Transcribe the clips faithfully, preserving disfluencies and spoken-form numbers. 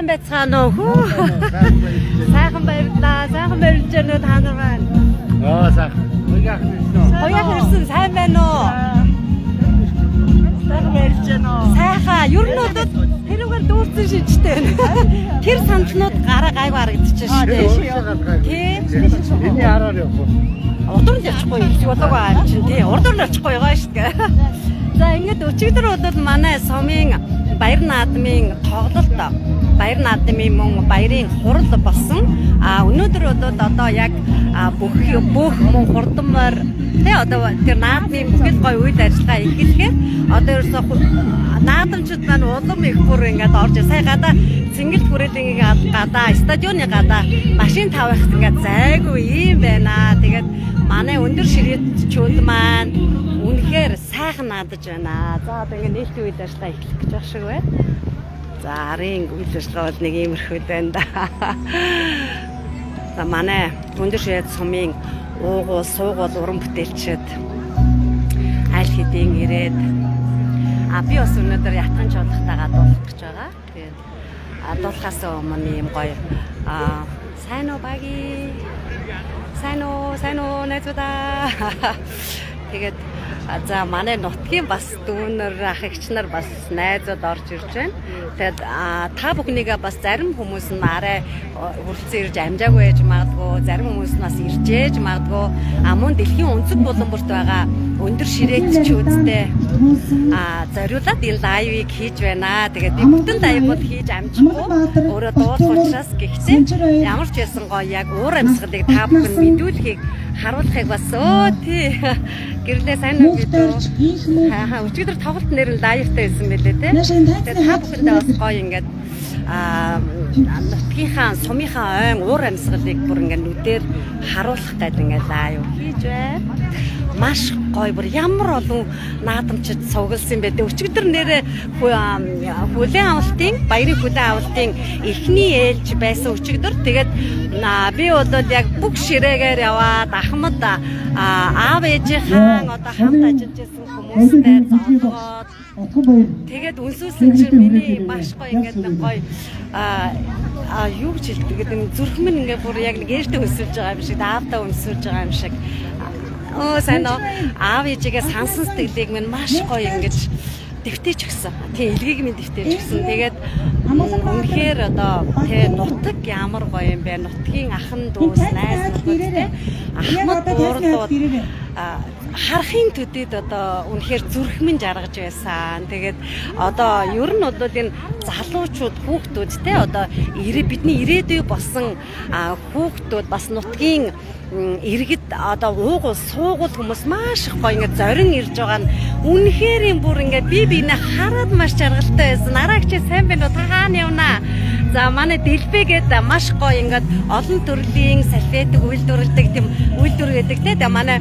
сайн байцгаана уу? Сайхан баярлалаа. Сайхан баярлж байна уу та нар маань? Аа сайхан. Хоёрхан ирсэн үү? Хоёрхан ирсэн сайн байна уу? Сайхан баярлж байна уу? Сайхан. Ер нь бол тэрүүгээр дүүрсэн шижтэй байна. Тэр сандлууд гараа гайг харагдчихж штэ. Тийм. Эний хараар явах. Урд нь явчихгүй их болоог аа чинь тий. Урд нь очихгүй байгаа штэ. За ингээд өчигдөр бол манай сумын баяр наадмын тоглолт баяр наадмын мөн баярын хурал болсон. А өнөөдөр бол одоо яг бүх бүх мөн хурдмаар тий одоо тэр наадмын бүхэл гой үйл ажиллагаа эхлэхээр одоо ерөөсөө наадамчууд маань улам их бүр ингээд орж сая гадаа цэнгэл хүрээлэнгийн гадаа стадионы гадаа машин тавих ингээд зайгүй юм байна. Тэгээд манай өндөр ширээчүүд маань үнэхээр сайхан наадаж байна. За одоо ингээд нийтийн үйл ажиллагаа эхлэх гэж байна шиг байна. За арын үйл ажиллагаа бол нэг иймэрхүү байна да. За манай өндөр ширээч сумын уугуул суугуул уран бүтээлчид аль хэдийн ирээд а би бас өнөөдөр ятхан жолохтойгоо дуулах гэж байгаа. Тэгээд дуулахаас өмнө юм гоё а сайн уу баги сайн уу сайн уу найзуудаа. Тэгээд за манай нутгийн бас дүүнэр ах эгч нар бас найзууд орж ирж байна. Тэгээд та бүхнийгээ бас зарим хүмүүс нь арай хүрэлцэн ирж амжаагүй байж магадгүй, зарим хүмүүс нь бас ирж ээж магадгүй. А мөн дэлхийн өнцөг буланбурт байгаа өндөр ширээччүүдтэй а зориулаад энэ лайвыг хийж байна. Тэгээд би бүтэн лайв бол хийж амжихгүй. Өөрөө дуулах учраас гэхдээ ямар ч байсан гоё яг уур амьсгалыг та бүхэн мэдүүлэхийг харуулахыг бас өө тий гэрлээ сайн уу гэдэг. Хаа өчигдөр тоглолт нэр нь лайвтай байсан байлээ тий. Тэгээд та бүхэндээ бас гоё ингээд а нутгийнхаа сумынхаа ойн уур амьсгалыг бүр ингээд нүдээр харуулах гэдэг ингээд лайв хийж байна. Маш гоё бүр ямар олон наадамчид цугласан юм бэ. Өчигдөр нэрээ хүлээн авалтын баярын хүлээн авалтын эхний ээлж байсан өчигдөр. Тэгээд би бол яг бүх ширээгээр яваад Ахмад аав ээжийн одоо хамт ажиллаж байсан хүмүүстэй зоогоод тэгээд үнсүүлсэн чинь миний маш гоё ингээд нэг гоё а юу гэж хэлдэг гэдэг зүрхмэн ингээд бүр яг нэг ээртэй үнсүүлж байгаа юм шиг аавтаа үнсүүлж байгаа юм шиг. Оо сайн уу аав ээжигээ сансан сэтгэлийг минь маш гоё ингэж дэвтэж өгсөн. Тий элгийг минь дэвтэж өгсөн. Тэгээд үнэхээр одоо тий нутаг ямар гоё юм бэ? Нутгийн ахан дүүс найз нөхөд тий Ахмад дуурлууд харахын төдөд одоо үнэхээр зүрхмэн жаргаж байсан. Тэгээд одоо ер нь бол энэ залуучууд хүүхдүүд тий одоо бидний ирээдүй болсон хүүхдүүд бас нутгийн иргэд одоо уугуул суугуул хүмүүс маш их гоё ингээд зорин ирж байгаа нь үнэхээр юм бүр ингээд би бинэ хараад маш жаргалтай байсан. Араагч сайн байна уу? Та хаана явнаа? За манай дэлбэ гэдэг маш гоё ингээд олон төрлийн салфетик үйлдвэрлэдэг тийм үйлдвэр гэдэг те. Тэгээ манай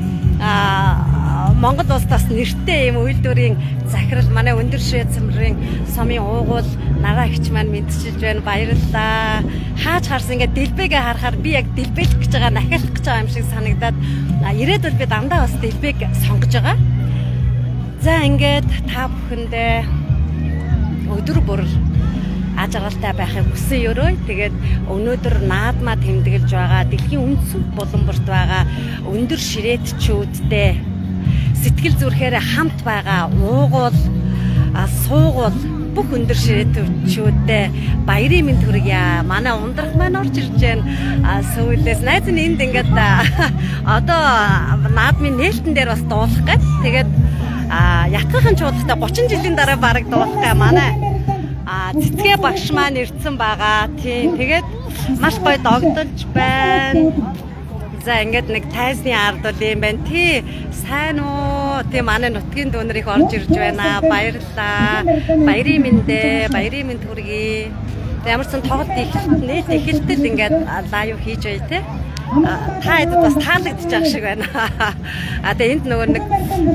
Монгол улсаас нэртэй юм үйлдвэрийн захирал манай өндөр ширээ цэмрийн сумын уугуул нараагч маань мэдчилж байна. Баярлалаа. Хааж харсан ингээд дэлбэгээ харахаар би яг дэлбэлэх гэж байгаа, нахиалах гэж байгаа юм шиг санагдаад ирээд бол би дандаа бас дэлбэг сонгож байгаа. За ингээд та бүхэндээ өдөр бүр ажиглалтай байхыг хүсэн өрөө. Тэгээд өнөөдөр наадмаа тэмдэглэж байгаа дэлхийн өнцөг буланбурт байгаа өндөр ширээтчүүдтэй сэтгэл зүрхээр хамт байгаа уугуул суугуул бүх өндөр ширээтчүүдтэй баярын мэнд хүргье. Манай ундрах маань орж ирж байна. Сүүлээс найз нь энд ингээд одоо наадмын нээлтэн дээр бас дуулах гэж. Тэгээд ятгахын чуулгатай гучин жилийн дараа бараг дуулах гай манай цэцгээ багш маань ирсэн байгаа. Тийм тэгээд маш гоё догдолж байна. За ингээд нэг тайзны ард бол юм байна. Тий сайн уу? Тий манай нутгийн дүүнэр их орж ирж байна. Баярлалаа. Баярын мэндэ, баярын мэнд хүргэе. Ямар ч сан тоглолт эхэлт нээлт эхэлтэд ингээд лайв хийж бай тээ. Та хэд бас таалагдчих байгаа шиг байна. А тэгээ энд нөгөө нэг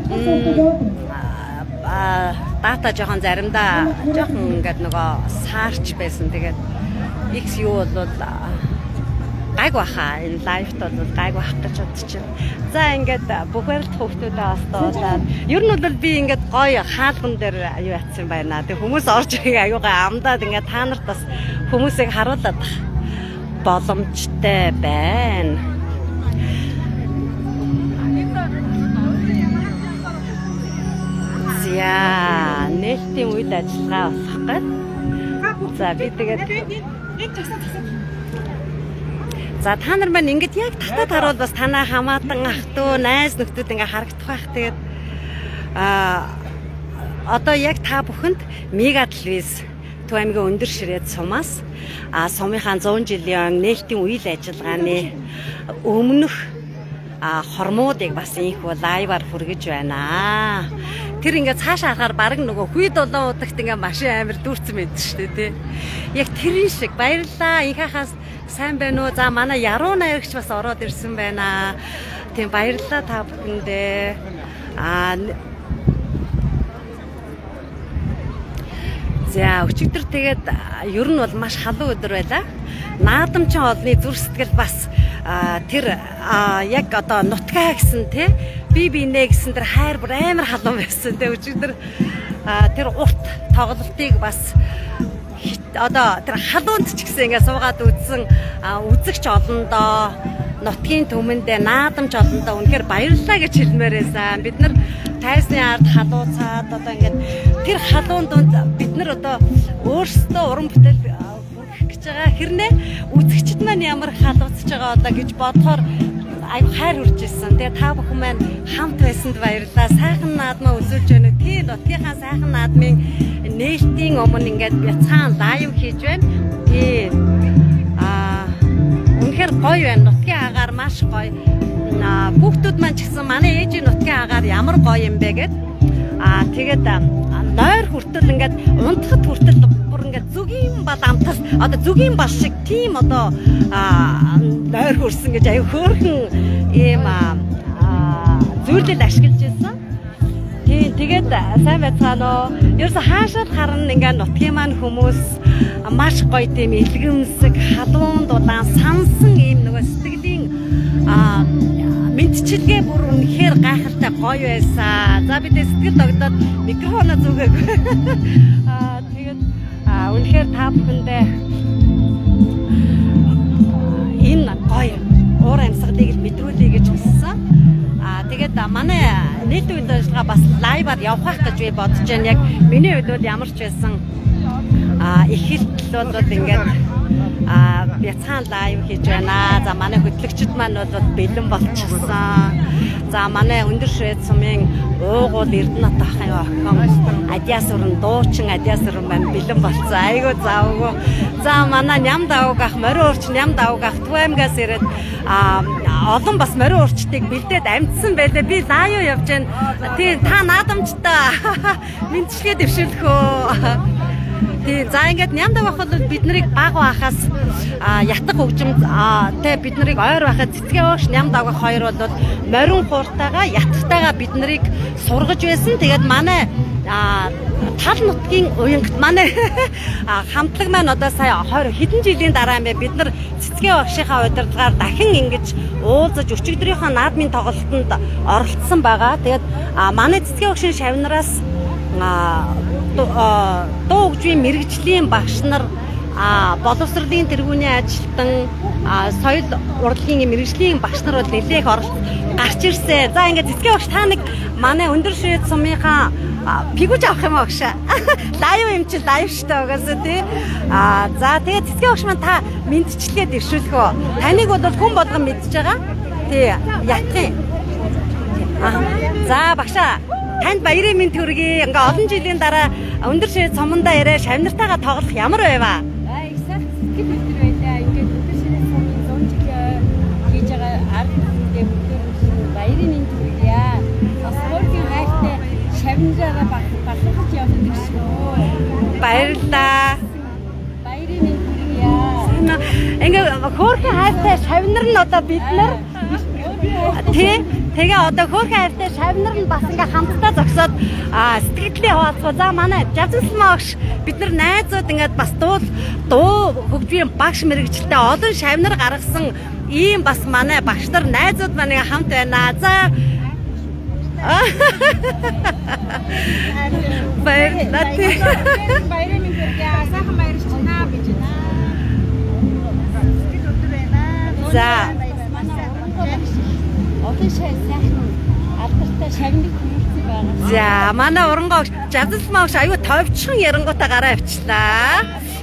а дата жоохон заримдаа жоохон ингээд нөгөө саарч байсан. Тэгээд X юу бол гайг баха. Энэ лайвт бол гайг бах гэж бодож байна. За ингээд бүхэл хүүхдүүдээ бас дуулаад. Ер нь бол би ингээд гоё хаалган дээр аюу ятсан байна. Тэг хүмүүс орж ирэх аюугаа амдаад ингээд та нарт бас хүмүүсийг харуулад боломжтой байна. За, нээлтийн үйл ажиллагаа болох гээд. За, би тэгээд За та нар маань ингэж яг татаад харуул бас танаа хамаатан ах トゥ найз нөхдүүд ингээ харагдах байх. Тэгээд а одоо яг та бүхэнд Мега телевиз Төв аймгийн өндөр ширээд сумаас а сумынхаа зуун жилийн нээлтийн үйл ажиллагааны өмнөх а хормуудыг бас ийхүү лайваар хүргэж байна. Тэр ингээ цаашаа харахаар баг нөгөө хүй долоо удагт ингээ машин амир дүүрсэн байдаг шүү дээ тий. Яг тэрэн шиг баярлалаа. Инхахаас сайн байна уу? За манай яруу найрагч бас ороод ирсэн байна. Тийм баярлалаа та бүхэндээ. Аа За өчигдөр тэгээд ер нь бол маш халуун өдөр байлаа. Наадамчин олны зүр сэтгэл бас тэр яг одоо нутгаа гэсэн тий би бинэ гэсэн тэр хайр бүр амар халуун байсан. Тэг өчигдөр тэр урт тоглолтыг бас одоо тэр халуунд ч гэсэн ингээ суугаад үзсэн үзэгч олондоо нутгийн төмөндөө наадамч олондоо үнэхээр баярлалаа гэж хэлмээр байсан. Бид нар тайсны ард халууцаад одоо ингээд тэр халуун донд бид нар одоо өөрсдөө уран бүтээл хүргэх гэж байгаа. Хэрнээ үзэгчд маань ямар халууцж байгаа одоо гэж бодохоор аюу хайр хүрж ирсэн. Тэгээ та бүхэн маань хамт байсанд баярлалаа. Сайхан наадмаа үзүүлж байна. Тий нутгийнхаа сайхан наадмын нээлтийн өмнө ингээд бяцхан лайв хийж байна. Тий аа үнэхээр гоё байна. Нутгийн агаар маш гоё. Хүүхдүүд маань ч гэсэн манай ээжийн нутгийн агаар ямар гоё юм бэ гэд аа тэгээд нойр хүртэл ингээд унтахад хүртэл бүр ингээд зүгийн бал амтас одоо зүгийн бал шиг тийм одоо нойр хүрсэн гэж аюу хөөрхөн ийм зүйлд ашиглаж байсан. Тий тэгээд сайн байцгаана уу. Ерөөсө хаашаа харна ингээд нутгийн маань хүмүүс маш гоё тийм илгэмсэг халуун дулаан сансан ийм нөгөө сэтгэлийн аа мэдчилгээ бүр үнэхээр гайхалтай гоё байсан. За бид сэтгэл догдоод микрофоноо зүгээгүй. Аа тэгээд үнэхээр та бүхэндээ энэ гоё уур амьсгалыг л мэдрүүлэе гэж хүссэн. Аа тэгээд манай нийт үйл ажиллагаа бас лайваар явах гэж би бодож байна. Яг миний хувьд бол ямар ч байсан аа их хэлтэл бол ингээд а бяцхан лайв хийж байна. За манай хөтлөгчд маань бол бэлэн болчихсон. За манай өндөр ширээд сумын уугуул Эрдэнэт ахын охин Адиас өрн дуучин Адиас өрн маань бэлэн болцсон. Айгуу заавгүй. За манай ням давг ах морин урч ням давг ах Төв аймгаас ирээд а олон бас морин урчтыг бэлдээд амжсан байлаа. Би лайв явж байна. Тийм та наадамчтай мэдчилгээ дэвшүүлэх үү. Тий, за ингээд нямд авах бол бид нарыг баг байхаас ятг хөгжим тэ бид нарыг ойр байхад цэцгээ ууш нямд авах хоёр бол морин хууртайгаа ятгтайгаа бид нарыг сургаж байсан. Тэгээд манай тал нутгийн уянгт манай хамтлаг маань одоо сая хэдэн жилийн дараа юм бэ бид нар цэцгээ багшийнхаа удирдлагаар дахин ингэж уулзаж өчигдрийнхөө наадмын тоглолтод оролцсон байгаа. Тэгээд манай цэцгээ багшийн шавнараас дуу хөгжмийн мэрэгжлийн багш нар боловсролын тэргүүний ажилтан соёл урлагийн мэрэгжлийн багш нар бол нэлээх оролт гарч ирсэн. За ингээд цэцгээ багш та нэг манай өндөр ширээд сумынхаа пигүүж авах юм аа багш. Лайв юм чи лайв штэ угаасаа тий. А за тэгээд цэцгээ багш маань та мэдчилгээ дэвшүүлэх үү? Таныг бол хүн болгон мэдж байгаа. Тий ятгын. За багшаа танд баярын мэнд хүргэе. Ингээ олон жилийн дараа өндөр ширээд сумандаа ирээ шавнартайгаа тоглох ямар байваа? Аа их сайн сэтгэл хөдлөл байлаа. Ингээ өндөр ширээд сумын зуун жилийн хийж байгаа ард түмэндээ бүгд баярын мэнд хүргэе. Бас хөргийн хайртай шавнараа бахархаж явдаг шүү. Баярлалаа. Баярын мэнд хүргэе. Ингээ хөргийн хайртай шавнар нь одоо бид нар тий тэгээ одоо хөөрхөн хайртай шавнар нь бас ингээ хамтдаа зогсоод сэтгэлдээ хуваалцгаа. За манай Жазмсан багш бид нар найзууд ингээд бас дуу дуу хөгжмийн багш мэрэгчлээ олон шавнар гаргасан ийм бас манай багш нар найзууд маань хамт байна. За баярлалаа. Баярын хүргье. Сайхан баярлж байна гэж байна. За. Одоо сайхан алдартай шагныг хүрсэн байгаа. За манай урангогч Жазалмаа багш аюу товчхон ярангуудаа гараа авчлаа.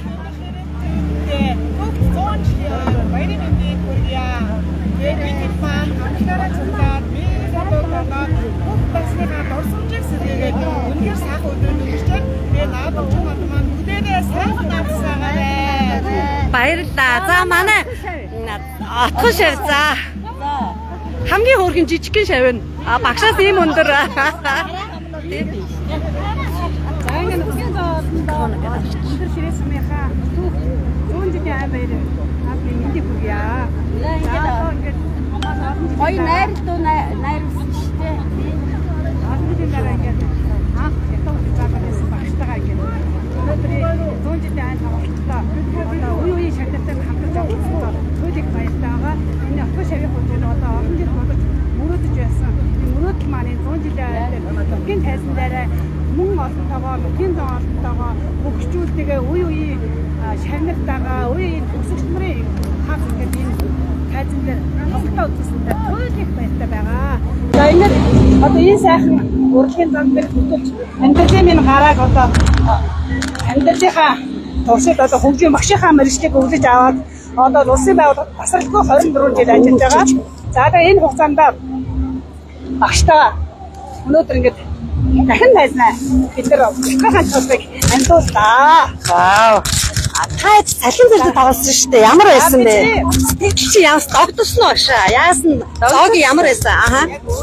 Баярлалаа. За манай отгон шав за. Хамгийн хөөрхөн жижигхэн шавь. А багшаас ийм өндөр. Тийм. За ингэ нүгэн доо өндөр ширээс юмхаа. зүүн жилийн ай баяр. Апли энд хүргье. Ингээд гоё найр дуу найр үсчтэй. Ахмадын дараа ингээд анх ятаа үзаагаад багштайгаа ингээд өнөөдрийн зүүн жилийн ай тоглолтоо одоо үе үе шагнартай хамтарч авчихсан. Түүнийг баярлалаа. Энэ авто шавь хурцны одоо олон жил бодож мөрөөдөж байсан. Мөрөөдөл маань зүүн жилийн ай дээр тайзан дээр мөн олонтойгоо, нүхийн зам олонтойгоо хөгжүүлтэйгээ үе үе шагнартайгаа үе үе төгсөгч нарын хав ингээд энэ тайзан дээр тоглолтоо үзүүлсэнтэй түүнийг баяртай байгаа. За ингээд одоо энэ сайхан урлагийн зам дээр хөтөлж амьдралын гарааг одоо амьдралынхаа туршид одоо хөгжим багшийнхаа мэргэжлийг өвлөж аваад одоо улсын байгууллагад тасралтгүй хорин дөрвөн жил ажиллаж байгаа. За тэгээ энэ хугацаанд багштайгаа өнөөдөр ингээд дахин найзнаа бид нар багшийнхаа цолыг амьдууллаа. Вау. А та цалин зэрэг тоглосон шүү дээ. Ямар байсан бэ? Сэтгэл чи яас догдсон уу шаа? Яасан? Дог ямар байсан? Аха.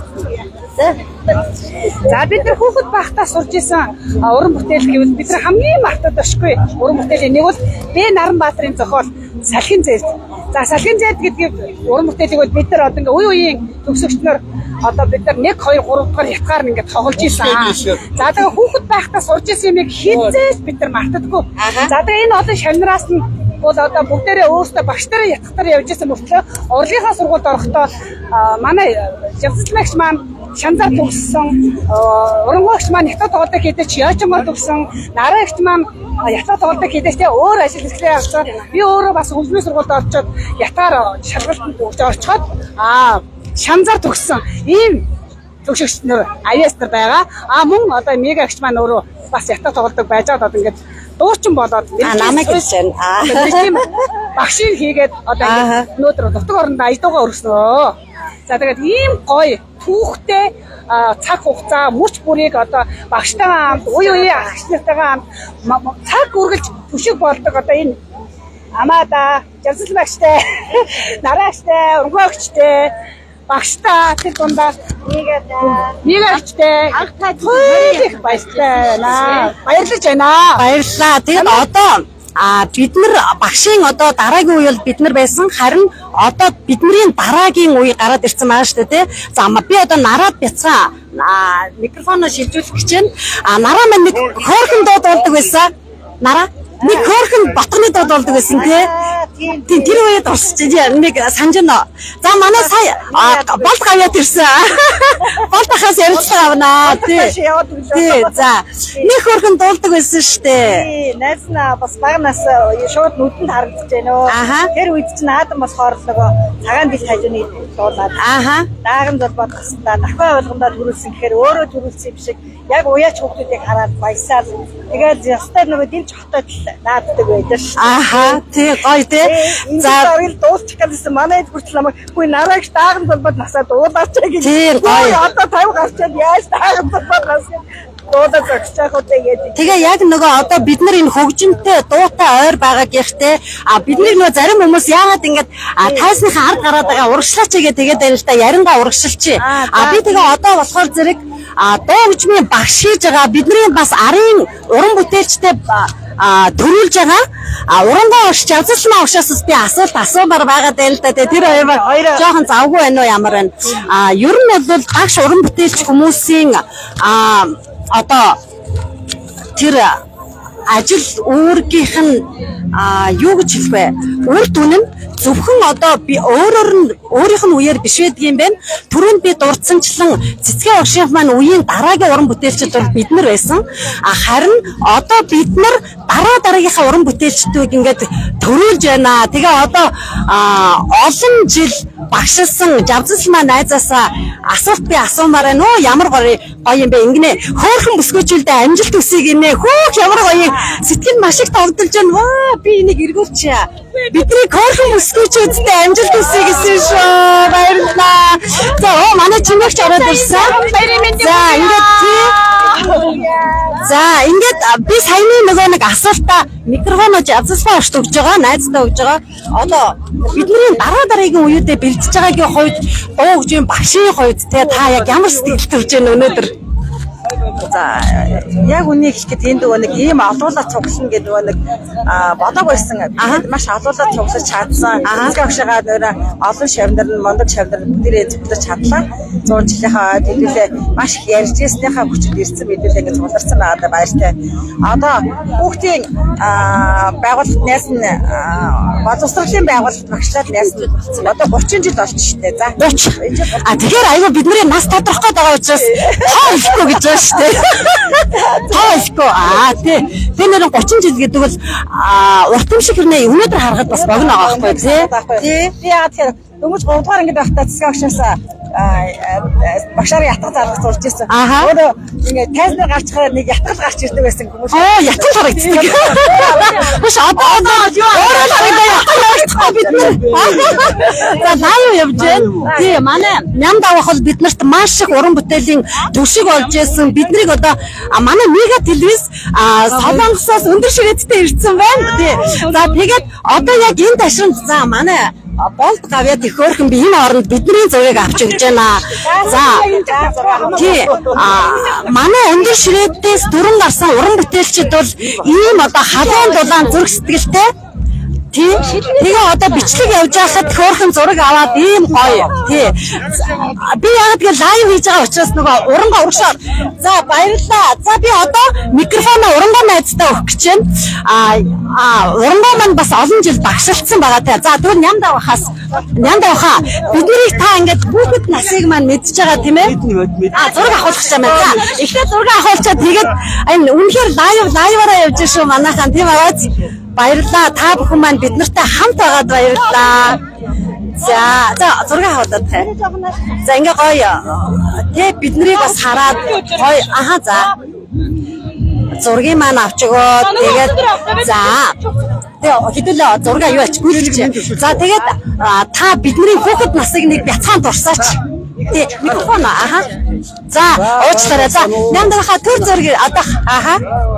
За бид нар хүүхэд байхдаа сурж исэн уран бүтээл гэвэл бид нар хамгийн мартад өшгүй уран бүтээлийн нэг бол Б Наранбаатарын зохиол Салхин зээлд. За Салхин зээлд гэдэг уран бүтээлийг бол бид нар одоо ингээ үе үеийн төгсөгч нар одоо бид нар нэг хоёр гурав дахь хятгаар ингээ тоглож исэн. За тэгээ хүүхэд байхдаа сурж исэн юмыг хизээж бид нар мартадаггүй. За тэгээ энэ олон шавнараас нь бол одоо бүгдээрээ өөрсдөө багш нараа ятгахтар явж исэн мөртлөө урлагийнхаа сургуульд орохдоо манай Жазалмагч маань Шанзар төгссөн, урангогч маань хятад тоглолтыг хийдэж яачмаар төгссөн, нараагч маань хятад тоглолтыг хийдэж тэ өөр ажил хэрэглээ авсан. Би өөрөө бас хөгжмийн сургуульд орчоод ятгаар шалгалтанд өгч орчоод аа Шанзар төгссөн. Ийм төгсөгч нар аяас нар байгаа. Аа мөн одоо мегагч маань өөрөө бас ятад тоглолтог байжгаад одоо ингээд дуучин болоод намайг хэлж байна. Тийм багшийн хийгээд одоо ингээд өнөөдөр нутаг оронд аялдаагаа өргөснөө. За тэгээд ийм гоё түүхтэй цаг хугацаа мөч бүрийг одоо багштайгаа хамт үе үе агч нартайгаа хамт цаг үргэлж төшиг болдог одоо энэ амаада Жазалмагчтай нараагчтай урангогчтой багштай тэр дундаас нэгээд нэгээрчтэй анх таа их баярлалаа. Баярлаж байна. Баярлалаа. Тэгээд одоо а бид нар багшийн одоо дараагийн үе бол бид нар байсан харин одоо бидний дараагийн үе гараад ирсэн байгаа шүү дээ тий. За би одоо нараад бяцгаа микрофоноо шилжүүлэх гэж байна. А нараа маань нэг хөөрхөн дууд болдог байсан. Нараа нэг хөөрхөн ботгоны дууд болдог байсан тий. Тийм тэр үед орсож нэг санаж байна. За манай сая болт гавьяат ирсэн. Болт хаас ярилцлага авнаа тий. Тий за нэг хөөрхөн дуулдаг байсан шүү дээ. Тий найзнаа бас багнаас шууд нүдэнд харагдаж байна өө. Тэр үед чинь наадам болохоор нөгөө цагаан бил хажууны дуулаад. Аха. Дааган золбоод тасдаа дахиад болгондоо төрүүлсэн гэхээр өөрөө төрүүлсэн юм шиг яг уяач хүмүүсийг хараад баясаар тэгээд ястай нөгөө дэмж хотод нааддаг байдаг шүү. Аха тий гоё тий. За оргил дуусчих гэсэн манай хүртэл намайг хүй нараагч дааган золбоод насаа дуулаач гэж. Тий гоё. Одоо тавь гарчаад яаж дааган золбоод насаа дуудаж өгчих үтэй гэдэг. Тэгээ яг нөгөө одоо бид нар энэ хөгжимтэй дуутай ойр байгаа гихтээ а бидний нөгөө зарим хүмүүс яагаад ингэж тайсныхаа ард гараад байгаа урагшлаач гэдэг тэгээд байл та ярингаа урагшилчи. А би тэгээ одоо болохоор зэрэг а дуу хөгжмийн багш хийж байгаа бидний бас арын уран бүтээлчтэй а төрүүлж байгаа а урангоо ш Жазалмаа ушаас би асуулт асуумаар байгаа даа л да тэр хоёр жоохон завгүй байна уу ямар байна а ер нь бол багш уран бүтээлч хүмүүсийн а одоо тэр ажил үүргийнх нь юу гэж хэлэх вэ үр дүн нь зөвхөн одоо би өөрөөр нь өөрийнх нь үеэр биш байдаг юм байна. Түрүүнд би дурдсанчлан цэцгээ багшийн маань үеийн дараагийн уран бүтээлчид бол бид нар байсан. А харин одоо бид нар дараа дараагийнхаа уран бүтээлчдийг ингээд төрүүлж байна. Тэгээ одоо олон жил багшилсан Жавзал маань найзаасаа асуулт би асуумаар байна. Оо ямар гоё гоё юм бэ ингэнэ. Хөөхөн бүсгүйчүүлдэ амжилт хүсье гинэ. Хөөх ямар гоё сэтгэл маш их товдолж байна. Ваа би энийг эргүүлчихье. Бидний хөөхөн бүсгүйчүүдтэй амжилт хүсье гэсэн шүү. Баярлалаа. За оо манай чимэгч ороод ирсэн. За ингээд тий. За ингээд би саяны нөгөө нэг асуултаа микрофоноо Жавзалтай авч өгж байгаа, найзтай өгж байгаа. Одоо бидний дараа дараагийн үеүдээ бэлдэж байгаагийн хувьд дуу хөгжмийн багшийн хувьд те та яг ямар сэтгэл төрж байна өнөөдөр? За яг үнийг хэлэхэд энэ нөгөө нэг ийм олуулаад цуглана гэдэг нөгөө нэг бодог байсан. Маш олуулаад цуглаж чадсан. Цэцгээ багшигаа нөрөө олон шавнар нь мондог шавнар бүгдээрээ цуглаж чадлаа. зуун жилийнхаа хэдүүлээ маш их ярьж ирснийхаа хүчит ирсэн мэдүүлээ ингэ цугларсан байгаа баяртай. Одоо хүүхдийн байгууллагт найс нь боловсролын байгууллагт багшлаад найс нь болсон. Одоо гучин жил болж штэ. За гучин. А тэгэхээр айгүй бидний нас тодорхой байгаа учраас тоо ихгүй гэж байна штэ. Тоо ихгүй. Аа тий. Тэр нэр гучин жил гэдэг бол уртам шиг хэрнээ өнөөдөр харахад бас богино байгаа байхгүй тий. Тий. Би яагаад тэгэхээр дөнгөж гурав дахь ангид байхдаа цэцгээ багшаасаа багшаар ятгах зарах зурж ирсэн. Өөрөө ингээд тайзнаар гарчхаар нэг ятгал гарч ирдэг байсан хүмүүс. Оо ятгал харагддаг. Биш одоо одоо өөрөө харагдаа бид нар. За лайв явж байна. Тий манай нямд авах бол биднэрт маш их уран бүтээлийн төвшиг олж ирсэн. Биднийг одоо манай мега телевиз Солонгосоос өндөр ширээдтэй ирсэн байна. Тий. За тэгээд одоо яг энэ ташинд за манай болд гавьяа их өөрхөн би энэ оронд бидний зургийг авч өгч байна. За тий манай өндөр ширээдээс дөрөн гарсан уран бүтээлчид бол ийм одоо халуун дулаан зүрх сэтгэлтэй тий тэгээ одоо бичлэг явж байхад хөөрхөн зураг аваад ийм гоё тий би яг тэгээ лайв хийж байгаа учраас нөгөө урангаа урагшаа за баярлалаа. За би одоо микрофоноо урангаа найзтай өгөх гэж байна. А урангаа маань бас олон жил багшилсан байгаа тий. За тэгвэл нямд авахаас нямд авахаа биднийг та ингээд хүүхэд насыг маань мэдж байгаа тийм ээ. А зураг авах гэж байна. За ихтэй зураг авахчаа тэгээд энэ үнэхээр лайв лайваараа явж шүү манайхан тийм аваад баярлалаа. Та бүхэн маань бид нартай хамт байгаад баярлалаа. За за зураг аваад таа. За ингээ гоё. Тэ биднийг бас хараад гоё аха за. Зургийг маань авч өгөө. Тэгээд за. Тэгээ хэдүүлээ зураг юу ач гүйлж. За тэгээд та бидний хүүхэд насыг нэг бяцхан дурсаач. Тэ микрофон аха. За уучлаарай. За нямдахаа төр зургийг одоо аха.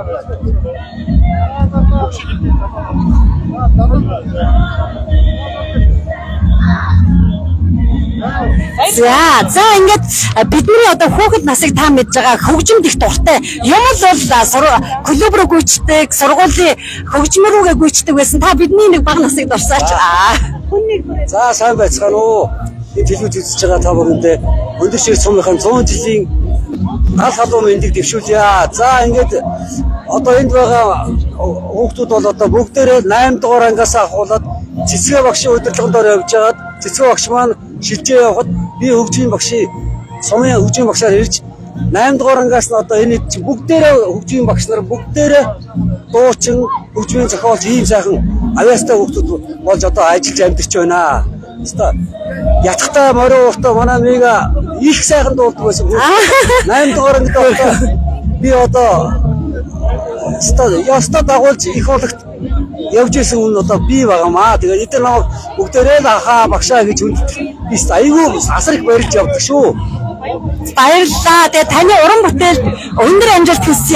За за ингээд бидний одоо хүүхэд насыг та мэдж байгаа хөгжимд их дуртай юм л бол клуб руу гүйцэтгэг сургуулийн хөгжим рүүгээ гүйцэтгэг байсан. Та бидний нэг бага насыг дурсаач. За сайн байцгаана уу. Энэ телевиз үзэж байгаа та бүхэндээ өндөр шир сумынхаа зуун жилийн гал халуун мэндийг дэвшүүлье. За ингээд одоо энд байгаа хүүхдүүд бол одоо бүгдээрээ найман дугаар ангиас ахуулаад цэцгээ багшийн удирдлаганд явж байгаад цэцгээ багш маань шилжээ явахад би хөгжмийн багшийн сумын хөгжмийн багшаар ирж найман дугаар ангиас нь одоо энэ бүгдээрээ хөгжмийн багш нар бүгдээрээ дуучин хөгжмийн зохиолч ийм сайхан авьяастай хүүхдүүд болж одоо ажиллаж амьдарч байна. Хэвээ ятгахтаа морин ууртаа манай мега их сайхан дуулдаг байсан. найман дугаар ангид одоо би одоо яста дагуулж их хоологт явж исэн хүн одоо би байгаамаа. Тэгээд эдгээр намайг бүгдээрээ л ахаа багшаа гэж хүнддэг. Би айгүй асар их баярлж явдаг шүү. Баярлалаа. Тэгээ таны уран бүтээл өндөр амжилт хүсье.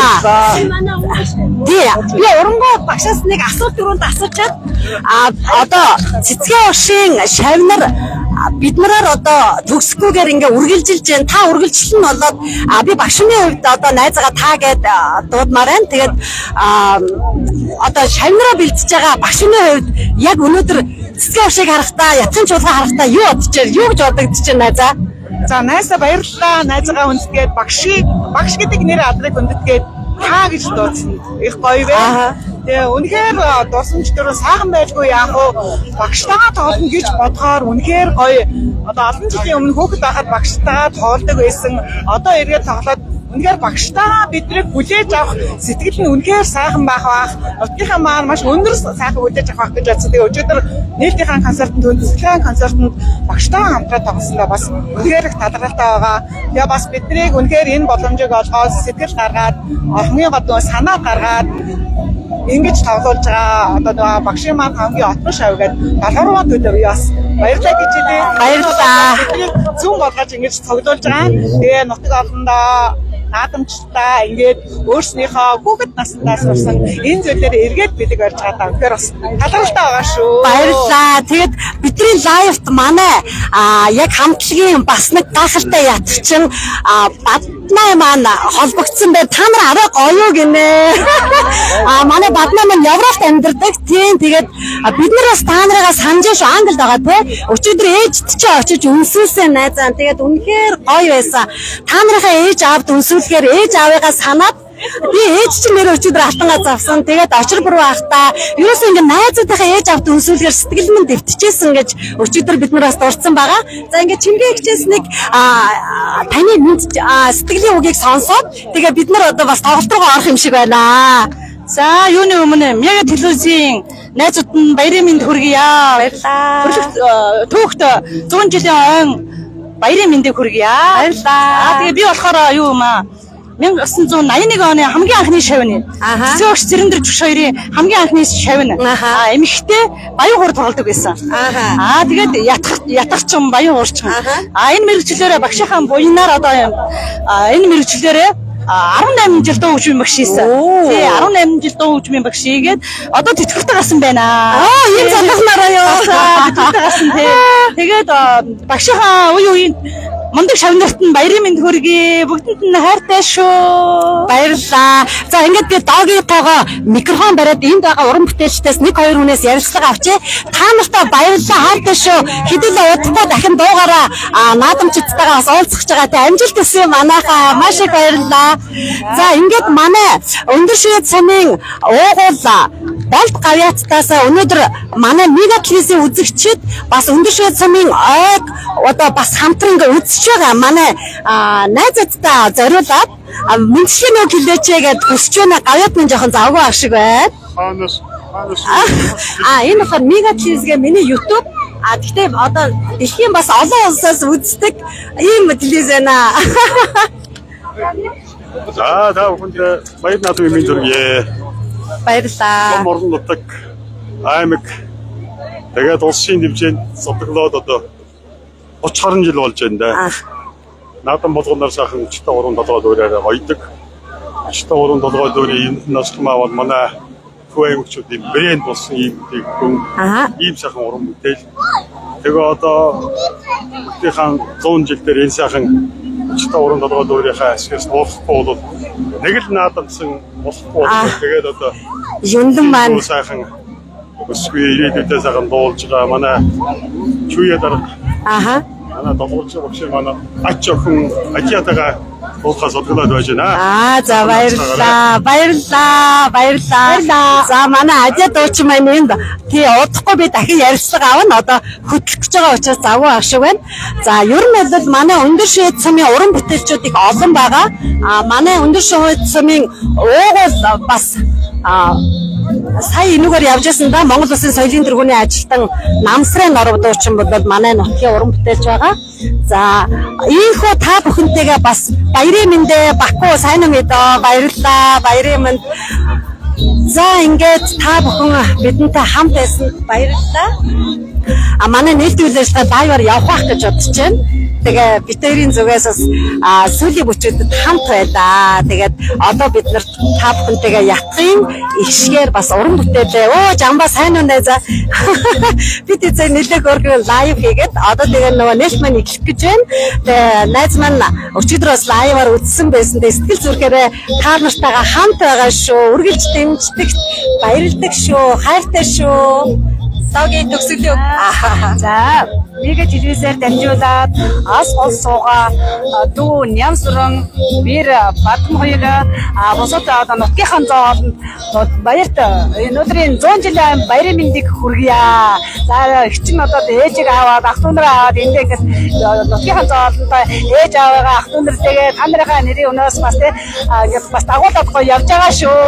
Тий. Би урангуу багшаас нэг асуулт дөрөнд асуучаад а одоо цэцгээ багшийн шавнар бид нараар одоо төгсгүйгээр ингээ үргэлжилж जैन та үргэлжлэл нь болоод би багшны хувьд одоо найзгаа та гэд дуудмаар байна. Тэгээд одоо шавнараа бэлтэж байгаа багшны хувьд яг өнөөдөр цэцгээ багшийг харахтаа ятган чуулга харахтаа юу бодож байна? Юу гэж бодогдож байна найзаа? За найсаа баярлалаа. Найзгаа хүндэтгээд багшийг багш гэдэг нэр адрыг хүндэтгээд та гэж дуудсан. Их гоё вэ. Тэгээ үнэхээр дурсамж дөрөв сайхан байлгүй яах вэ? Багштайгаа тоглоно гэж бодохоор үнэхээр гоё. Одоо олон жилийн өмнө хүүхэд байхад багштайгаа тоглодог байсан. Одоо эргээд тоглоод үнэхээр багштайгаа биднийг хүлээж авах сэтгэл нь үнэхээр сайхан байх бах. Нутгийнхаа маань маш өндөр сайхан хүлээж авах гэж бодсон. Тэгээ өчигдөр нийтийн концертанд төлөвлөсөн концертанд багштайгаа хамтраад тоглосондоо бас үнэхээр их талархалтай байгаа. Тэгээ бас биднийг үнэхээр энэ боломжийг олгоод сэтгэл гаргаад хамгийн гол санаа гаргаад ингэж тоглуулж байгаа. Одоо нөгөө багшийн маань хамгийн отгон шавгаад далгуур төдөр яас баярлалаа гэж хэлээ. Баярлалаа. Зүүн болгож ингэж тоглуулж байгаа. Тэгээ нутаг олондоо наадамчлаа ингээд өөрснийхөө хүүхэд наснаас сурсан энэ зүйлээр эргээд бидэг барьж байгаа даа. Тэгэхээр бас талархалтай байгаа шүү. Баярлалаа. Тэгээд бидний лайвт манай а яг хамтлагийн бас нэг гайхалтай ятгчин Баднай маань холбогдсон бай. Та нар арай гоё гинэ. А манай Баднай маань Европт амьдардаг. Тийм тэгээд бид нар бас та нарыгаа санаж шүү. Англид байгаа тий. Өчигдөр ээжд чи очиж үнсүүлсэн найзаа. Тэгээд үнэхээр гоё байсан. Та нарынхаа ээж аавд үнсүүлэхээр ээж аавыгаа санаад би ээж чинь нэр өчигдөр алтан газ авсан. Тэгээд очир бүр байхдаа юус ингэ найзуудынхаа ээж авд үнсүүлэхээр сэтгэл минь дэвтчихсэн гэж өчигдөр бид нараас дурдсан байгаа. За ингэ чимгээ хичээс нэг таны сэтгэлийн үгийг сонсоод тэгээ бид нар одоо бас тоглолт руу орох юм шиг байна. За юуны өмнө Мега телевизийн найзууд нь баярын мэнд хүргье. Баярлалаа. Түүхт зуун жилийн ойн баярын мэндийг хүргье. Баярлалаа. Тэгээ би болохоор юу юм аа 천구 наяны оны хамгийн анхны шавны. Зөөгч Зэрэндэр Жүш хоёрын хамгийн анхны шавны. А эмэгтэй баян хурд тоглодог байсан. Аа тэгээд ятгах ятгахчин баян хуурчин. А энэ мэрэгчлэрээ багшийнхаа буйнаар одоо энэ мэрэгчлэрээ арван найман жил дуу хөгжмийн багш хийсэн. Тий арван найман жил дуу хөгжмийн багш хийгээд одоо тэтгэвртэй гарсан байна. Аа ийм залхахнараа юу. Тэтгэвртэй гарсан тий. Тэгээд багшийнхаа үе үеийн Мондөг шавнарт нь баярын мэнд хүргэе. Бүгдэнд нь хайртай шүү. Баярлалаа. За ингээд би догийнхоогоо микрофон бариад энд байгаа уран бүтээлчдээс нэг хоёр хүнээс ярилцлага авчээ. Та нартай баярлалаа, хайртай шүү. Хэдүүлээ удахгүй дахин дуугаараа наадамчдтайгаа бас уулзах байгаа. Тэ амжилт хүсье манайхаа. Маш их баярлалаа. За ингээд манай өндөр шийд сумын уугуул Болт гавьяцтаас өнөөдөр манай Мега телевизийн үзэгчид бас өндөр шийд сумын ойг одоо бас хамтран ингээ үзэж байгаа манай найзуудтай зориулаад мөнчлийн үг хэлээчээ гэд хүсэж байна. Гавьяат минь жоохон завгүй ах шиг байна. Ханас ханас А энэ болохоор Мега телевизгээ миний YouTube а гэхдээ одоо дэлхийн бас олон улсаас үздэг ийм телевиз байна. За та бүхэнд баяр наадмын мэнд хүргэе. Баярлалаа. Морон нутаг аймаг тэгээд улсын хэмжээнд цоглоод одоо оч харан жил болж байна да. Наадам болгоноор сайхан өчтө уран толгой дуурайгаа гоёдаг. Өчтө уран толгой дуурай энэ наслмаа бол манай хөөмчүүдийн брэнд болсон ийм гүн ийм сайхан уран бүтээл. Тэгээ одоо бүтэйхэн зуун жил дээр энэ сайхан өчтө уран толгой дуурайхаа ашиглаж болохгүй бол нэг л наадамсан болохгүй. Тэгээд одоо юндан маань сайхан өсвөө ирээдүйдээ сайхан дуулж байгаа манай чуяа дарга. Аха. Манай дуулж багш манай ач охин ажиатага дуулахаас олголоод байж байна. Аа за баярлалаа. Баярлалаа. Баярлалаа. За манай ажиа дуучин маань энд тий удахгүй би дахин ярилцлага авна. Одоо хөтлөх гэж байгаа учраас завгүй ах шиг байна. За ер нь бол манай өндөр шийд сумын уран бүтээлчүүд их олон байгаа. А манай өндөр шийд сумын уугуул бас а сая энүүгээр явж байсан да Монгол Улсын соёлын тэргүүний ажилтан Намсрын норов дуучин бол манай нутгийн уран бүтээлч байгаа. За ийхүү та бүхэнтэйгээ бас баярын мэндэ Баку сайн уу мэдээ баярлалаа баярын мэнд. За ингээд та бүхэн бидэнтэй хамт байсан баярлалаа. А манай нээлттэй ажиллагаа лайваар явах гэж бодож байна. Тэгээ битэрийн зүгээс бас сүүлийн бүчүүдэд хамт байлаа. Тэгээд одоо бид нар та бүхэнтэйгээ ятгын ихшгээр бас уран бүтээлээ. Оо жамба сайн уу найзаа. Бид эцэг нэлээд өргөн лайв хийгээд одоо тэгээ нөгөө нээлт маань эхлэх гэж байна. Тэгээ найз маань өчигдөр бас лайваар үзсэн байсан. Сэтгэл зүрхээрээ та нартайгаа хамт байгаа шүү. Үргэлж дэмждэг баярлалаа шүү. Хайртай шүү. Сагийн төгсгөл. За мега телевизээр дамжуулаад ас гол суугаа дүү Нямсран бэр Батман хоёр босоод одоо нутгийнхаа зоолд баярт энэ өдрийн зуун жилийн баярын мэндийг хүргье. За ихчин одоо ээжийг аваад ах дүү нараа аваад энд ингээд нутгийнхаа зоолд ээж аваагаа ах дүү нартэйгээ та нарынхаа нэрийн өнөөс бас тэ ингээд бас дагуулад гоё явж байгаа шүү.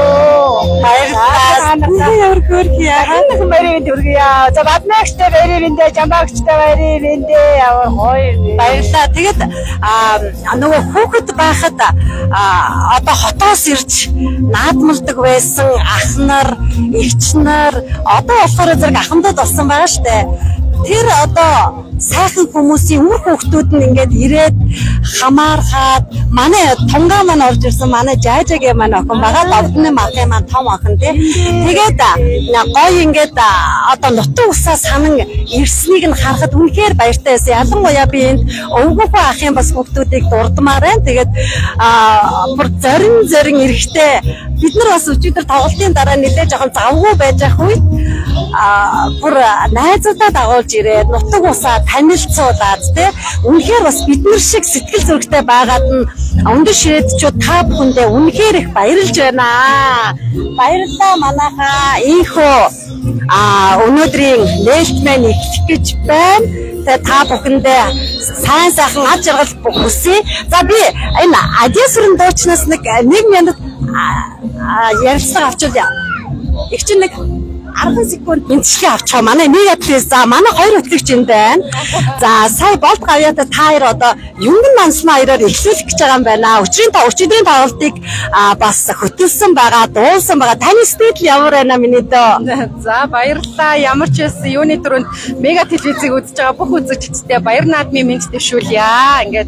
Баярлалаа. Хүргье. Ханах баярын мэнд хүргье. За Батмагчтай баярын мэнд, Жамбаагчтай баярын мэнд яваа гоё. Баярлалаа. Тэгээд нөгөө хүүхэд байхад одоо хотоос ирж наадмалдаг байсан ах нар, эгч нар одоо болохоор зэрэг ахмадад болсон байгаа штэ. Тэр одоо сайхан хүмүүсийн үр хүүхдүүд нь ингээд ирээд хамаархаад манай тунгаа маань орж ирсэн манай жаажагийн маань охин байгаа давдны махын маань том охин тий. Тэгээд гоё ингээд одоо нутгийн усаа санан ирснийг нь харахад үнэхээр баяртай байсан. Ялангуяа би энд өвгөөхөө ахын бас хүүхдүүдийг дурдмаар байна. Тэгээд бүр зорин зорин эрэхтэй бид нар бас өчигдөр тоглолтын дараа нэлээд жоохон завгүй байж ах үед бүр найзуудаа дагуулж ирээд нутаг усаа танилцуулаад тий үнэхээр бас бид нар шиг сэтгэл зүрхтэй байгаад нь өндөр ширээдчүүд та бүхэндээ үнэхээр их баярлж байна. Баярлалаа манайхаа ийхүү өнөөдрийн нээлт маань эхлэх гэж байна. Тэгээ та бүхэндээ сайн сайхан аж аргал хүсье. За би энэ Адисрын дуучнаас нэг нэг минут ярилцлага авчулъя. Их чинь нэг арван секунд мэдчилгээ авчихаа. Манай мега плейс за манай хоёр хөтлөгч энд байна. За сая болт гавьяата та хоёр одоо юнган мансна хоёроор эхлүүлэх гэж байгаа юм байна. Өчигдрийн та өчигдрийн тоглолтыг бас хөтөлсөн байгаа, дуулсан байгаа. Таны сэтгэл ямар байна миний дөө? За баярлалаа. Ямар ч байсан юуны түрүүнд мега телевизийг үзэж байгаа бүх үзэгчдтэй баяр наадмын мэнд дэвшүүлье. Ингээд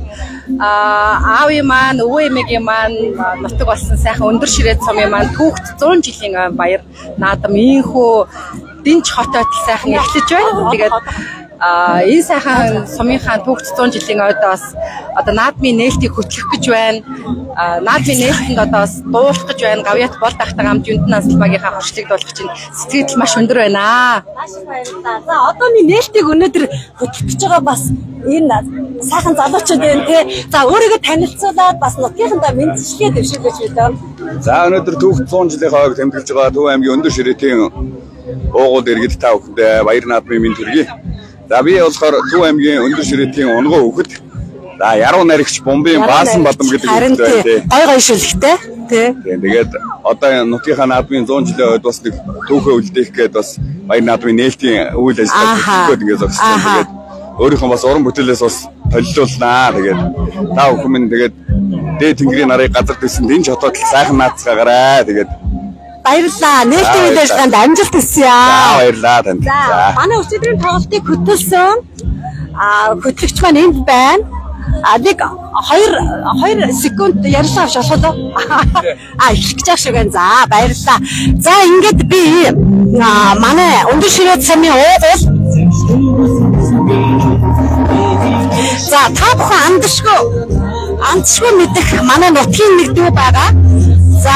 аавын маань, өвөө эмээгийн маань нутаг болсон сайхан өндөр ширээд цомын маань түүхт зуун жилийн баяр наадам ийхүү дэнч хотод сайхан эхлэж байна. Тэгээд энэ сайхан сумынхаа түүхт зуун жилийн ойдоос одоо наадмын нээлтийг хөтлөх гэж байна. Наадмын нээлтэнд одоо дуулах гэж байна. Гавьяат болд ахтайгаа хамт Юнтэн Ансалмагийнхаа хорчлыг дуулах чинь сэтгэл маш өндөр байна. Маш их баярлалаа. За одооны нээлтийг өнөөдөр хөтлөх гэж байгаа бас энэ сайхан залуучууд байна те. За өөрийгөө танилцуулаад бас нутгийнхандаа мэдчилгээ дэвшүүлж байна. За өнөөдөр түүхт зуун жилийн хойг тэмдэглэж байгаа Төв аймгийн өндөр ширээтийн уугуул иргэд та бүхэндээ баяр наадмын мэнд хүргэе. За би болохоор Төв аймгийн өндөр ширээтийн унгуу хөхөд за яруу наригч Бомбын Баасан Бадам гэдэг хүн байна тий. Гой гой шүлхтэй тий. Тэгээд одоо нутгийнхаа наадмын зуун жилийн ойд бас нэг түүхээ үлдээх гээд бас баяр наадмын нээлтийн үйл ажиллагаа хийгээд ингээд зогссон. Тэгээд өөрийнхөө бас уран бүтээлээс бас толилуулнаа. Тэгээд та бүхэн минь тэгээд дээд тэнгэрийн нарыг газар дэсэн дэнж хотод сайхан наацгаагаарай. Тэгээд баярлалаа. Нээлтийн үйл ажиллагаанд амжилт хүсье. За баярлалаа танд. За манай өчигдрийн тоглолтыг хөтөлсөн а хөтлөгч маань энд байна. А нэг хоёр хоёр секунд ярьсан авч болох уу? А их гэж шиг байна. За баярлалаа. За ингээд би манай өндөр ширээд самын уугуул за та бүхэн андшгүй андшгүй мэдэх манай нутгийн нэг дүү байгаа. За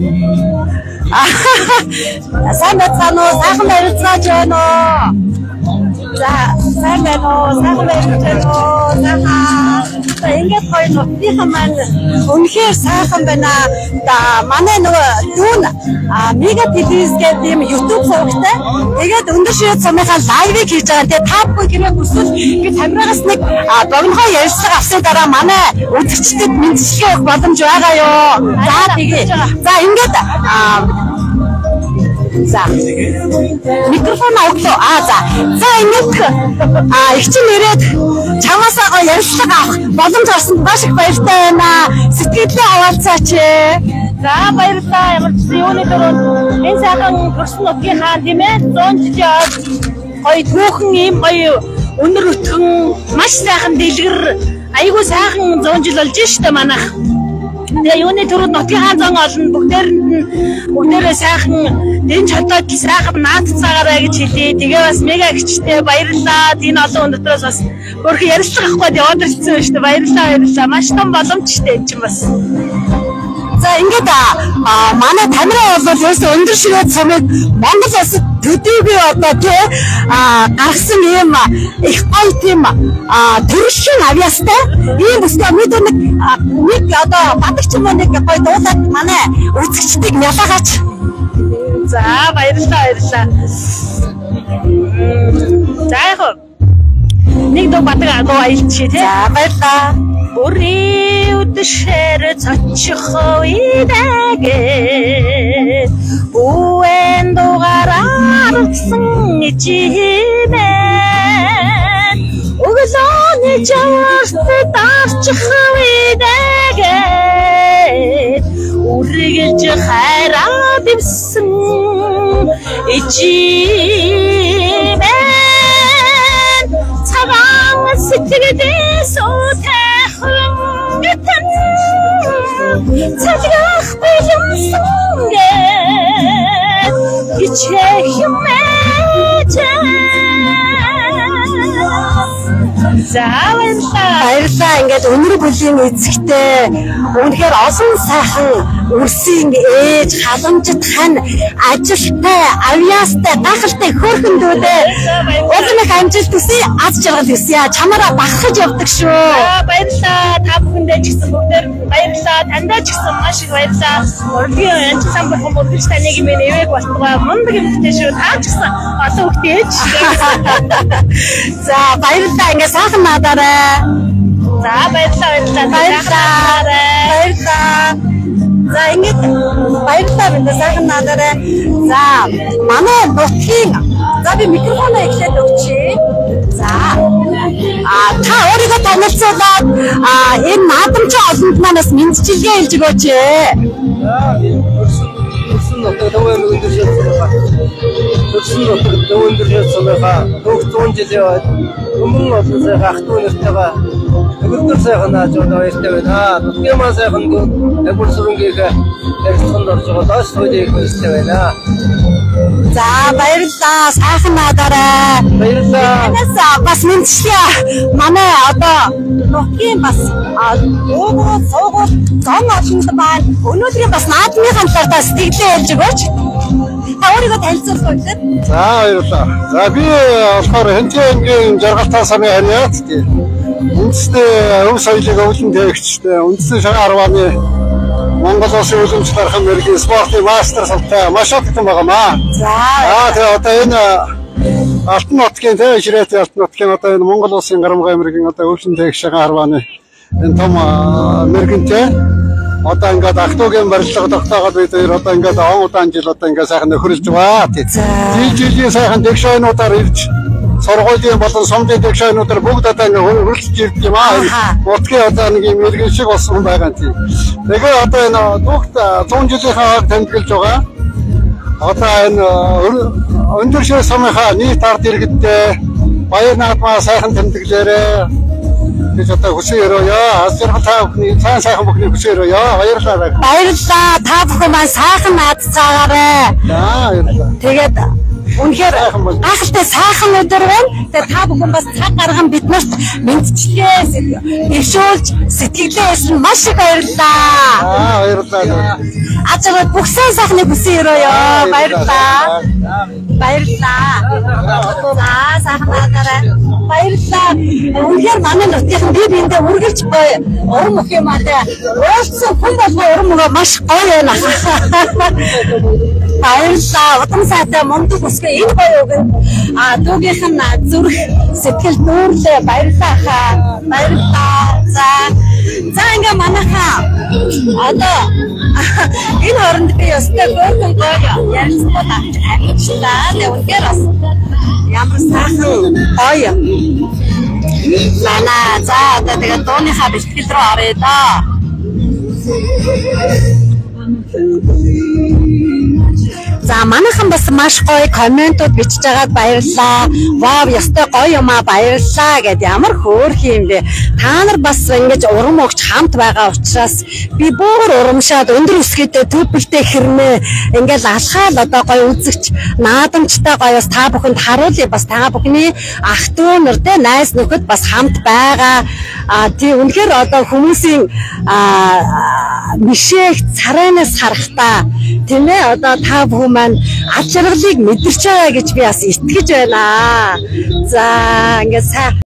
сайн байна уу? Сайхан барилцгааж байна уу? За сайн байна уу? Сайхан барилцгааж байна уу? За ингээд гоё нутгийнхаа маань үнэхээр сайхан байна. За манай нөгөө дүүн мега телевиз гэдэг юм YouTube сувагтай. Тэгээд өндөр ширээд сумынхаа лайвыг хийж байгаа. Тэгээд та бүхэн хэрэг хүсвэл ингээд камерагаас нэг богинохоо ярилцлага авсан дараа манай үзэгчдэд мэдчилгээ өгөх боломж байгаа юу? За тэгээд за ингээд за микрофон авлаа. А за за ингээд а их чинь ирээд чамаасаа гоё ярилцлага авах боломж олсонд маш их баяртай байна. Сэтгэлээ хаваалцаач. За баярлалаа. Ямар ч юуны дөрөнд энэ сайхан хөрсөн нутгийн хаан тийм ээ зуун жилийн гоё түүхэн ийм гоё өнөр өтгөн маш сайхан дэлгэр айгүй сайхан зуун жил болж штэ манайх. Тэгээ юуны төрөнд нутгийн хаан зан олон бүгдээрэнд нь бүгдээрээ сайхан дэнж хотод сайхан нааццаагаарай гэж хэлээ. Тэгээ бас мега гिचтэй баярлалаа. Энэ олон өнөдрөөс бас өөрхөн ярилцлага авахгүй яваад ирсэн шүү дээ. Баярлалаа баярлалаа. Маш том боломжтой энэ чинь бас. За ингээд манай камера бол ерөөсөө өндөр ширээд сумыг Монгол улсад төдийгүй одоо тий а гарсан юм их гоё тийм а төршин авьяастай ийм өстой мэд нэг нэг одоо бадагч юм нэг гоё дуулаад манай үзэгчдийг нялаагач. За баярлалаа баярлалаа. За яг нэг дуу бадаг дуу аялчих тий. За баярлалаа. Бүрийн үдэшээр цочих үедэгэ бүэн дугаараар утсан ичимэн өглөөний жаварт дарчих үедэгэ үргэлж хайраа бивсэн ичимэн цагаан сэтгэлдээ суутай Гэтэн цаглах бэлэмсэн гэт ичих юмэжэн баярлалаа ингээд өнөр бүлийн эзэгтэй үнэхээр олон сайхан үрсийн ээж халамжит хань ажилтай авьяастай гахалтай хөөрхөн дүүдээ улам их амжилт хүсье аз жаргал хүсье чамаараа багсаж явдаг шүү. Баярлалаа та бүхэндээ ч гэсэн бүгдээр баярлалаа тандаа ч гэсэн маш их баярлалаа. Урлагийн анч сан бурхан бүгдч таныг минь эвэг болтгоо мундаг юмтэй шүү та ч гэсэн олон хүүхдээж. За баярлалаа ингээд сайхан надаарай. За баярлалаа баярлалаа. Баярлалаа. За ингэж баярлалаа бид сайхан надаарай. За манай нутгийн за би микрофоноо эхлээд өгчээ. За а та өөрийгөө танилцуулаад а энэ наадамчин олонд манаас мэдчилгээ хэлж өгөөч. Төрсөн нутаг төвөр өндөр шатсанаа. Төрсөн нутаг төвөр өндөр шатсанаа. Бүх зуун жилийн өмнө болсоо ах トゥ нэртэйгээ өгөрдөр сайхан нааж одоо баяртай байна. Нутгийн маань сайхан агур сүрэнгийг ярилцсанд орж байгаа доош хөлийг баяртай байна. За баярлалаа сайхан надаарай. Баярлалаа. Энэс бас мэдчихлээ. Манай одоо нутгийн бас уугуул суугуул зон олонд байна. Өнөөдрийн бас наадмын хамтаартаа сэтгэлээ хэлж өгөөч. Та өөрийгөө танилцуулах үү? За баярлалаа. За би болохоор Хэнтэнгийн жаргалтай самын хариац тий. Үндэсний өв соёлыг өвлөн тээгчтэй үндэсний шагаан арваны Монгол улсын үлэмжлэл архан мэргийн спортын мастер салтаа маш их байгаамаа. За. Аа тэгээ одоо энэ Алтан нутгийн тэгээ Ширээт Алтан нутгийн одоо энэ Монгол улсын Гарамгай мэргийн одоо өвлөн тээгч шагаан арваны энэ том мэргэнтэй одоо ингээд ах トゥ угийн барилга тогтоогод бид хоёр одоо ингээд он удаан жил одоо ингээд сайхан нөхөрлж байгаа. Тийм жилийн сайхан тэгшээнүүдээр ирж сургуулийн болон сумдын тэгшээнүүдээр бүгд одоо ингээд хөрөлж ирд юм аа. Нутгийн одоо нэг юм иргэн шиг болсон байгаа тийм. Тэгээ одоо энэ бүгд зуун жилийнхаа тэмдэглэж байгаа. Одоо энэ өндөр шир самынхаа нийт ард иргэдтэй баяр наадмаа сайхан тэмдэглээрээ гэж одоо хүсье өрөөё. Аз жаргал та бүхний сайн сайхан бүхний хүсье өрөөё. Баярлалаа. Баярлалаа. Та бүхэн маань сайхан наадцаагаарай. За баярлалаа. Тэгээд үнэхээр гахалтай сайхан өдөр байна. Тэгээд та бүхэн бас цаг гарган биднэрт мэдчилгээ дэвшүүлж сэтгэлээ хэлсэн маш их баярлалаа. Аа баярлалаа. Аз жаргал бүх сайн сайхны хүсье өрөөё. Баярлалаа. Баярлалаа. За сайхан наацаарай. Баярлалаа. Үнэхээр манай нутгийн би биэндээ үргэлж гоё урам өх юм аа. Уулцсан хүн болгоо урам өгөө маш гоё байна. Баярлалаа. Удам сайтай мундаг өсгөө энэ гоё өгөн а дүүгийнх нь зүрх сэтгэл дүүрлээ баярлалаа хаа. Баярлалаа. За за ингээ манайхаа одоо энэ хооронд би өстэй гөргөн гоё ярилцлага авч авчлаа. Тэгээ үнэхээр бас ямар сайхан гоё. Манай за одоо тэгээ дууныхаа бэлтгэл рүү оръё доо. За манайхан бас маш гоё комментууд бичиж байгаад баярлалаа. Вау, ястай гоё юм аа, баярлалаа гэд ямар хөөрх юм бэ. Та нар бас ингэж урам өгч хамт байгаа учраас би бүр урамшаад өндөр өсгөөдөө төбөлтэй хэрнээ ингээл алхаал одоо гоё үзэгч наадамчтай гоё бас та бүхэнд харуулъя. Бас та бүхний ах トゥ нар тэ найз нөхөд бас хамт байгаа. А тий үнэхээр одоо хүмүүсийн мишээх царайнаас харахтаа тийм ээ одоо та бүхэн маань ад жаргалыг мэдэрч байгаа гэж би бас итгэж байна. За ингээд сайн